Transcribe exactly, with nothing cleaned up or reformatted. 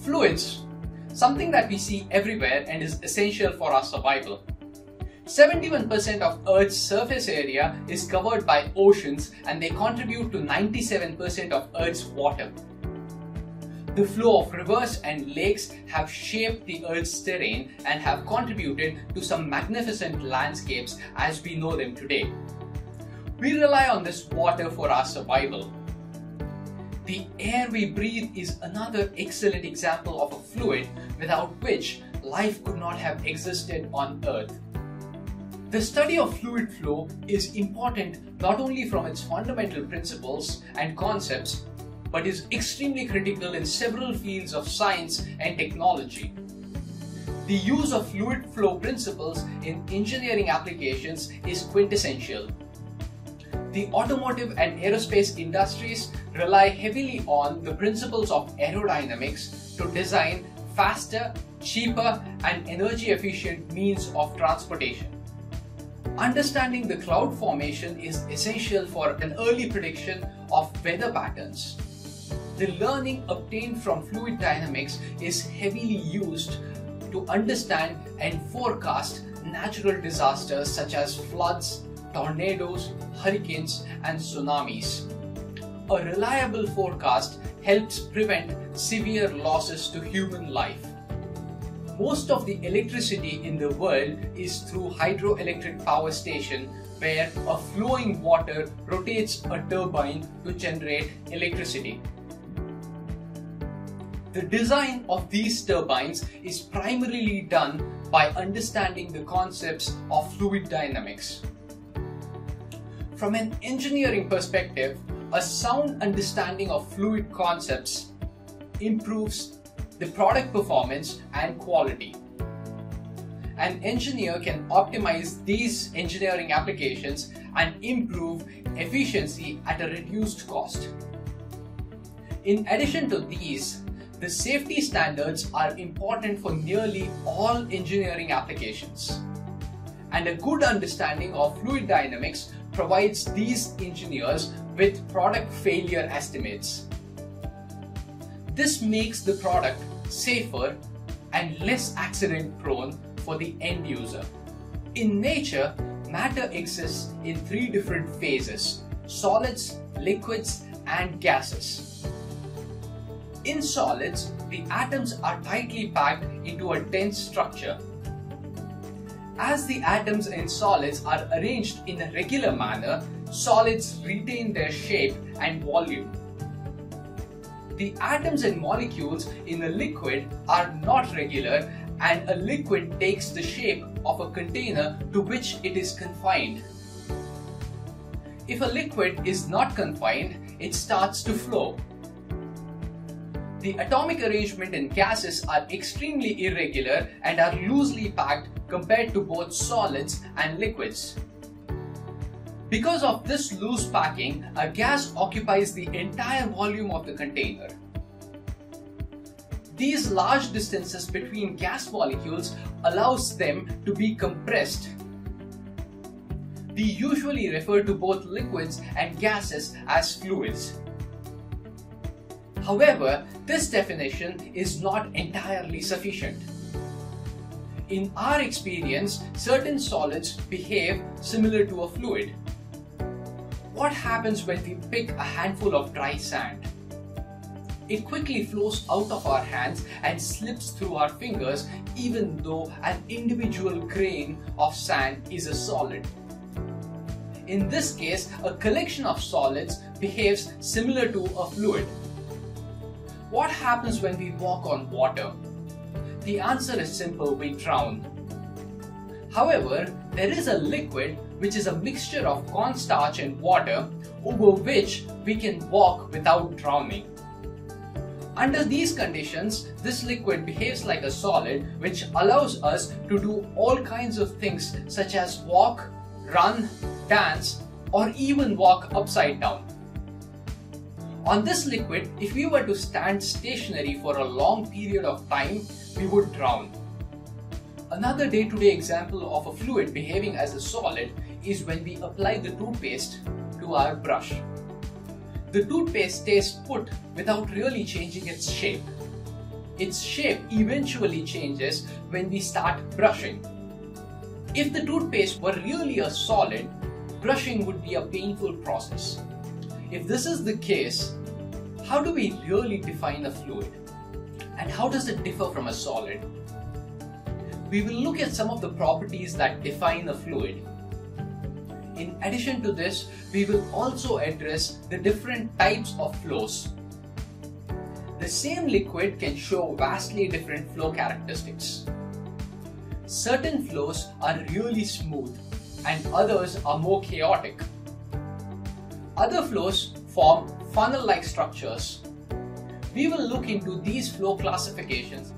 Fluids, something that we see everywhere and is essential for our survival. seventy-one percent of Earth's surface area is covered by oceans, and they contribute to ninety-seven percent of Earth's water. The flow of rivers and lakes have shaped the Earth's terrain and have contributed to some magnificent landscapes as we know them today. We rely on this water for our survival. The air we breathe is another excellent example of a fluid without which life could not have existed on Earth. The study of fluid flow is important not only from its fundamental principles and concepts, but is extremely critical in several fields of science and technology. The use of fluid flow principles in engineering applications is quintessential. The automotive and aerospace industries rely heavily on the principles of aerodynamics to design faster, cheaper, and energy-efficient means of transportation. Understanding the cloud formation is essential for an early prediction of weather patterns. The learning obtained from fluid dynamics is heavily used to understand and forecast natural disasters such as floods, tornadoes, hurricanes, and tsunamis. A reliable forecast helps prevent severe losses to human life. Most of the electricity in the world is through hydroelectric power station, where a flowing water rotates a turbine to generate electricity. The design of these turbines is primarily done by understanding the concepts of fluid dynamics. From an engineering perspective, a sound understanding of fluid concepts improves the product performance and quality. An engineer can optimize these engineering applications and improve efficiency at a reduced cost. In addition to these, the safety standards are important for nearly all engineering applications. And a good understanding of fluid dynamics provides these engineers with product failure estimates. This makes the product safer and less accident prone for the end user. In nature, matter exists in three different phases: solids, liquids, and gases. In solids, the atoms are tightly packed into a dense structure. As the atoms in solids are arranged in a regular manner, solids retain their shape and volume. The atoms and molecules in a liquid are not regular, and a liquid takes the shape of a container to which it is confined. If a liquid is not confined, it starts to flow. The atomic arrangement in gases are extremely irregular and are loosely packed compared to both solids and liquids. Because of this loose packing, a gas occupies the entire volume of the container. These large distances between gas molecules allows them to be compressed. We usually refer to both liquids and gases as fluids. However, this definition is not entirely sufficient. In our experience, certain solids behave similar to a fluid. What happens when we pick a handful of dry sand? It quickly flows out of our hands and slips through our fingers, even though an individual grain of sand is a solid. In this case, a collection of solids behaves similar to a fluid. What happens when we walk on water? The answer is simple: we drown. However, there is a liquid which is a mixture of cornstarch and water over which we can walk without drowning. Under these conditions, this liquid behaves like a solid, which allows us to do all kinds of things such as walk, run, dance, or even walk upside down. On this liquid, if we were to stand stationary for a long period of time, we would drown. Another day-to-day example of a fluid behaving as a solid is when we apply the toothpaste to our brush. The toothpaste stays put without really changing its shape. its shape eventually changes when we start brushing. If the toothpaste were really a solid, brushing would be a painful process. If this is the case, how do we really define a fluid? And how does it differ from a solid? We will look at some of the properties that define a fluid. In addition to this, we will also address the different types of flows. The same liquid can show vastly different flow characteristics. Certain flows are really smooth and others are more chaotic. Other flows form funnel-like structures. We will look into these flow classifications